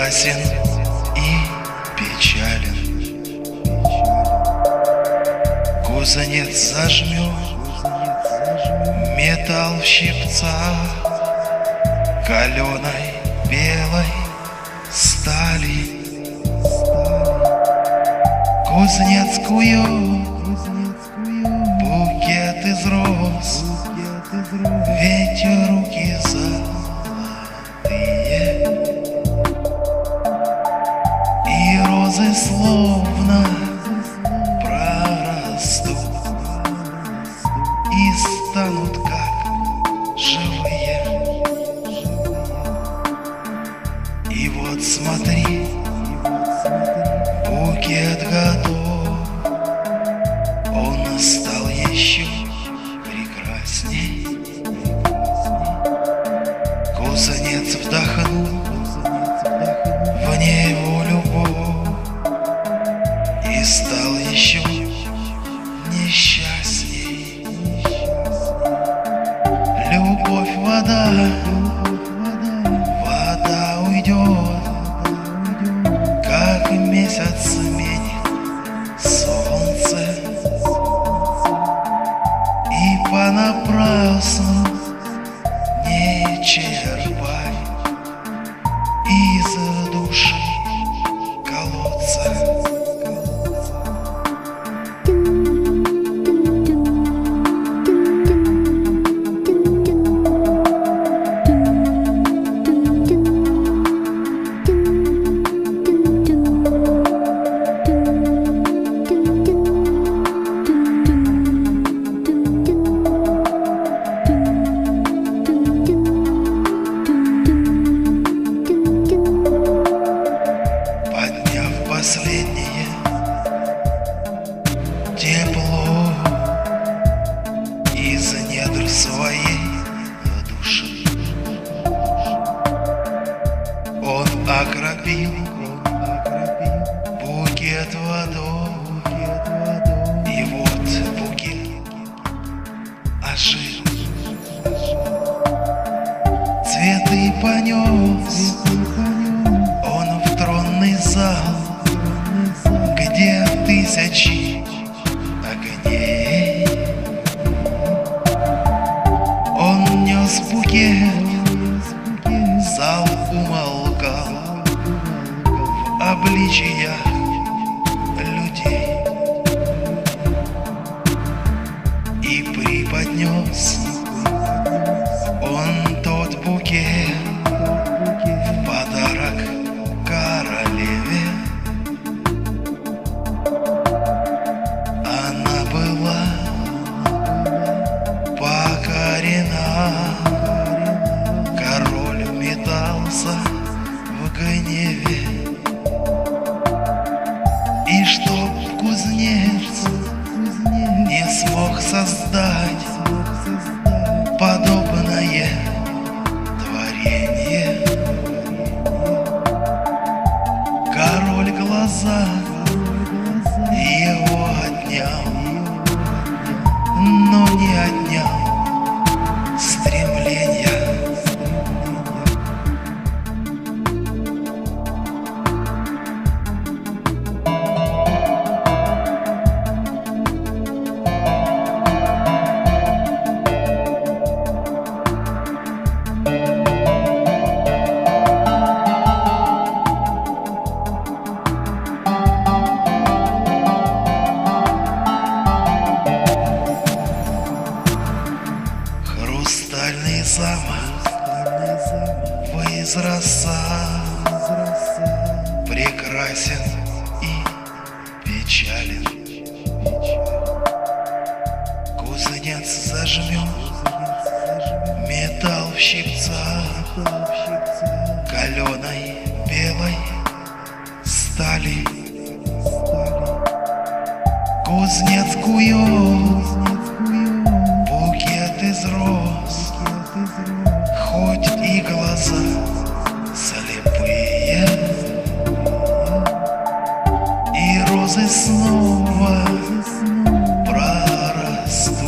прекрасен и печален. Кузнец зажмет металл в щипцах каленой белой стали. Кузнец кует букет из роз, ведь руки золотые, и розы словно прорастут и станут как живые. И вот смотри, букет готов, он стал еще прекрасней. Кузнец вдохнул в него любовь и стал еще несчастней. Любовь — вода, вода уйдет, как месяц сменит солнце, и понапрасну не черпай из души колодца. Последнее тепло из недр своей души он окропил букет водой, и вот букет ожил. Цветы понес он в тронный зал, где тысячи огней. Он нес букет, зал умолкал в обличиях людей и преподнес он тот букет в подарок королеве. Она была покорена, король метался в гневе, и чтоб кузнец не смог создать подобное творение, король глаза его отнял, но не отнял стремления. Хрустальный замок возрастал, прекрасен и печален. Кузнец зажмет металл в щипцах каленой белой стали. Кузнец кует букет из роз, хоть и глаза слепые, и розы снова прорастут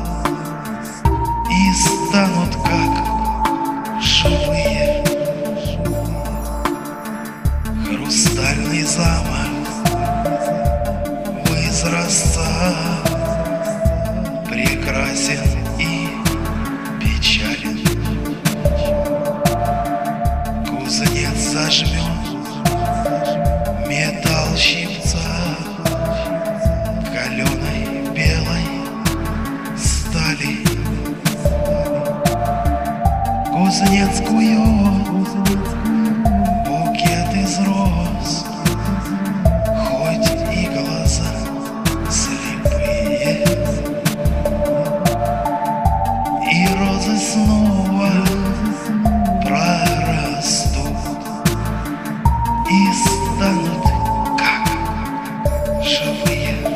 и станут как живые. Кузнецкую букет из роз, хоть и глаза слепые, и розы снова прорастут и станут как живые.